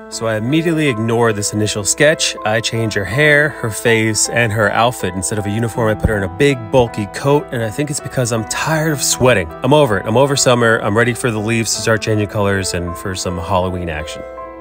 So I immediately ignore this initial sketch. I change her hair, her face, and her outfit. Instead of a uniform, I put her in a big, bulky coat, and I think it's because I'm tired of sweating. I'm over it. I'm over summer. I'm ready for the leaves to start changing colors and for some Halloween action.